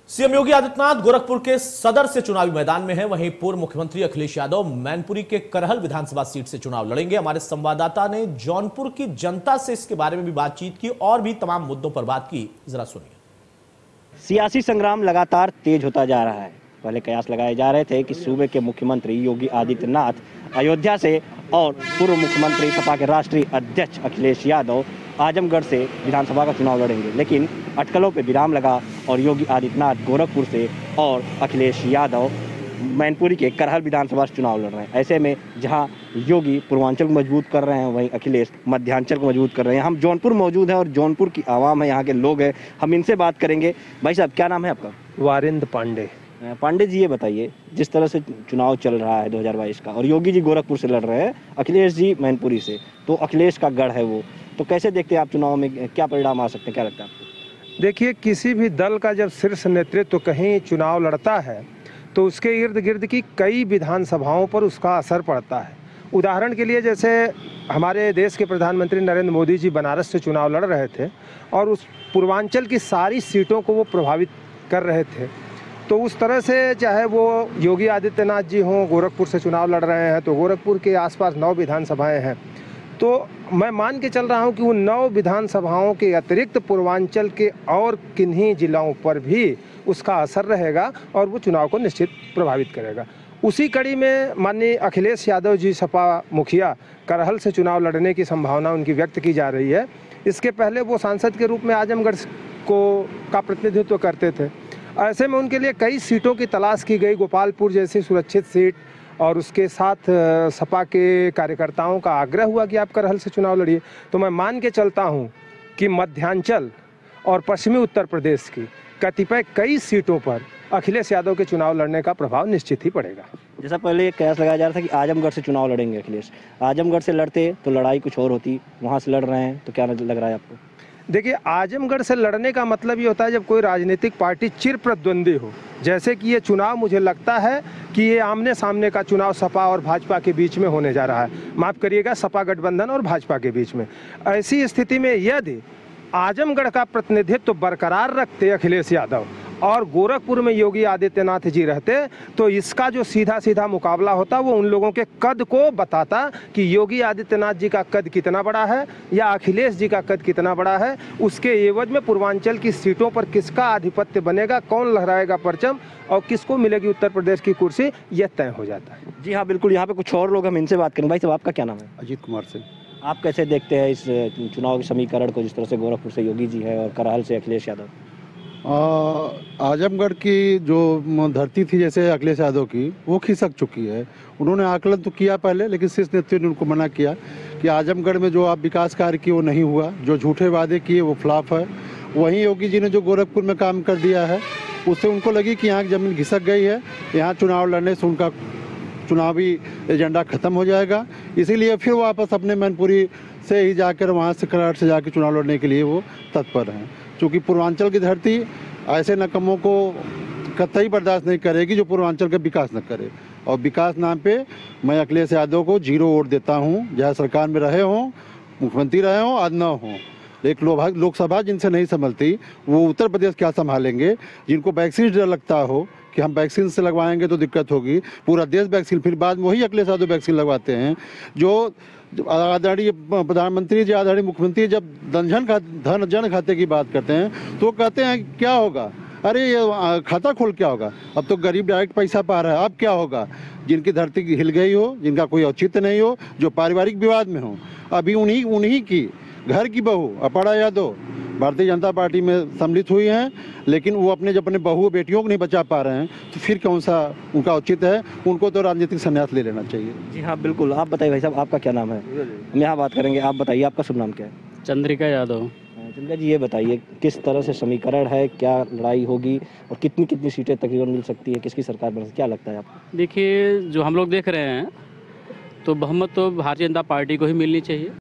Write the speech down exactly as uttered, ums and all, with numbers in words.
CM Yogi Adityanath Gorakhpur के सदर से चुनावी मैदान में हैं, वहीं पूर्व मुख्यमंत्री अखिलेश यादव मैनपुरी के करहल विधानसभा सीट से चुनाव लड़ेंगे। हमारे संवाददाता ने जौनपुर की जनता से इसके बारे में भी बातचीत की और भी तमाम मुद्दों पर बात की, जरा सुनिए। सियासी संग्राम लगातार तेज होता जा रहा है। पहले कयास लगाए जा रहे थे कि सूबे के मुख्यमंत्री योगी आदित्यनाथ अयोध्या से और पूर्व मुख्यमंत्री सपा के राष्ट्रीय अध्यक्ष अखिलेश यादव आजमगढ़ से विधानसभा का चुनाव लड़ेंगे, लेकिन अटकलों पे विराम लगा और योगी आदित्यनाथ गोरखपुर से और अखिलेश यादव मैनपुरी के करहल विधानसभा से चुनाव लड़ रहे हैं। ऐसे में जहां योगी पूर्वांचल को मजबूत कर रहे हैं, वहीं अखिलेश मध्यांचल को मजबूत कर रहे हैं। हम जौनपुर मौजूद हैं और जौनपुर की आवाम है, यहाँ के लोग हैं, हम इनसे बात करेंगे। भाई साहब, क्या नाम है आपका? वारिंद पांडे। पांडे जी, ये बताइए, जिस तरह से चुनाव चल रहा है दो हज़ार बाईस का और योगी जी गोरखपुर से लड़ रहे हैं, अखिलेश जी मैनपुरी से, तो अखिलेश का गढ़ है वो, तो कैसे देखते हैं आप चुनाव में क्या परिणाम आ सकते हैं, क्या लगता है आपको? देखिए, किसी भी दल का जब शीर्ष नेतृत्व तो कहीं चुनाव लड़ता है तो उसके इर्द गिर्द की कई विधानसभाओं पर उसका असर पड़ता है। उदाहरण के लिए, जैसे हमारे देश के प्रधानमंत्री नरेंद्र मोदी जी बनारस से चुनाव लड़ रहे थे और उस पूर्वांचल की सारी सीटों को वो प्रभावित कर रहे थे, तो उस तरह से चाहे वो योगी आदित्यनाथ जी हों, गोरखपुर से चुनाव लड़ रहे हैं, तो गोरखपुर के आसपास नौ विधानसभाएं हैं, तो मैं मान के चल रहा हूं कि उन नौ विधानसभाओं के अतिरिक्त पूर्वांचल के और किन्हीं जिलों पर भी उसका असर रहेगा और वो चुनाव को निश्चित प्रभावित करेगा। उसी कड़ी में माननीय अखिलेश यादव जी सपा मुखिया करहल से चुनाव लड़ने की संभावना उनकी व्यक्त की जा रही है। इसके पहले वो सांसद के रूप में आजमगढ़ को का प्रतिनिधित्व करते थे। ऐसे में उनके लिए कई सीटों की तलाश की गई, गोपालपुर जैसी सुरक्षित सीट, और उसके साथ सपा के कार्यकर्ताओं का आग्रह हुआ कि आप करहल से चुनाव लड़िए। तो मैं मान के चलता हूं कि मध्यांचल और पश्चिमी उत्तर प्रदेश की कतिपय कई सीटों पर अखिलेश यादव के चुनाव लड़ने का प्रभाव निश्चित ही पड़ेगा। जैसा पहले कयास लगाया जा रहा था कि आजमगढ़ से चुनाव लड़ेंगे अखिलेश, आजमगढ़ से लड़ते तो लड़ाई कुछ और होती, वहाँ से लड़ रहे हैं तो क्या लग रहा है आपको? देखिए, आजमगढ़ से लड़ने का मतलब ये होता है जब कोई राजनीतिक पार्टी चिर प्रतिद्वंदी हो। जैसे कि ये चुनाव, मुझे लगता है कि ये आमने सामने का चुनाव सपा और भाजपा के बीच में होने जा रहा है, माफ़ करिएगा, सपा गठबंधन और भाजपा के बीच में। ऐसी स्थिति में यदि आजमगढ़ का प्रतिनिधित्व तो बरकरार रखते अखिलेश यादव और गोरखपुर में योगी आदित्यनाथ जी रहते, तो इसका जो सीधा सीधा मुकाबला होता वो उन लोगों के कद को बताता कि योगी आदित्यनाथ जी का कद कितना बड़ा है या अखिलेश जी का कद कितना बड़ा है। उसके एवज में पूर्वांचल की सीटों पर किसका आधिपत्य बनेगा, कौन लहराएगा परचम और किसको मिलेगी उत्तर प्रदेश की कुर्सी, यह तय हो जाता है। जी हाँ, बिल्कुल। यहाँ पे कुछ और लोग, हम इनसे बात करेंगे। भाई साहब, आपका क्या नाम है? अजीत कुमार सिंह। आप कैसे देखते हैं इस चुनाव के समीकरण को, जिस तरह से गोरखपुर से योगी जी है और करहल से अखिलेश यादव? आजमगढ़ की जो धरती थी जैसे अखिलेश यादव की, वो खिसक चुकी है। उन्होंने आकलन तो किया पहले, लेकिन शीर्ष नेतृत्व ने उनको मना किया कि आजमगढ़ में जो आप विकास कार्य किए वो नहीं हुआ, जो झूठे वादे किए वो फ्लॉप है। वहीं योगी जी ने जो गोरखपुर में काम कर दिया है, उससे उनको लगी कि यहाँ की ज़मीन घिसक गई है, यहाँ चुनाव लड़ने से उनका चुनावी एजेंडा खत्म हो जाएगा। इसीलिए फिर वापस अपने मैनपुरी से ही जाकर, वहाँ से कराड़ से जाकर चुनाव लड़ने के लिए वो तत्पर हैं। क्योंकि पूर्वांचल की धरती ऐसे नकमों को कतई बर्दाश्त नहीं करेगी जो पूर्वांचल का विकास न करे। और विकास नाम पे मैं अखिलेश यादव को जीरो वोट देता हूँ, चाहे सरकार में रहे हों, मुख्यमंत्री रहे हों, आज न हों। एक लोकसभा जिनसे नहीं संभलती, वो उत्तर प्रदेश क्या संभालेंगे? जिनको वैक्सीन डर लगता हो कि हम वैक्सीन से लगवाएंगे तो दिक्कत होगी, पूरा देश वैक्सीन, फिर बाद में वही अखिलेश यादव वैक्सीन लगवाते हैं। जो आदरणीय प्रधानमंत्री जी, आदरणीय मुख्यमंत्री जब धन खा धन जन खाते की बात करते हैं तो कहते हैं क्या होगा, अरे ये खाता खोल क्या होगा, अब तो गरीब डायरेक्ट पैसा पा रहा है, अब क्या होगा? जिनकी धरती हिल गई हो, जिनका कोई औचित्य नहीं हो, जो पारिवारिक विवाद में हो, अभी उन्हीं उन्हीं की घर की बहू अपर्णा यादव भारतीय जनता पार्टी में सम्मिलित हुई हैं, लेकिन वो अपने जब अपने बहू बेटियों को नहीं बचा पा रहे हैं, तो फिर कौन सा उनका उचित है? उनको तो राजनीतिक संन्यास ले लेना चाहिए। जी हाँ, बिल्कुल। आप बताइए भाई साहब, आपका क्या नाम है? हम यहाँ बात करेंगे, आप बताइए, आपका शुभ नाम क्या है? चंद्रिका यादव। चंद्रिका जी, ये बताइए किस तरह से समीकरण है, क्या लड़ाई होगी और कितनी कितनी सीटें तकरीबन मिल सकती है, किसकी सरकार बन सकती है, क्या लगता है आपको? देखिए, जो हम लोग देख रहे हैं तो बहुमत तो भारतीय जनता पार्टी को ही मिलनी चाहिए।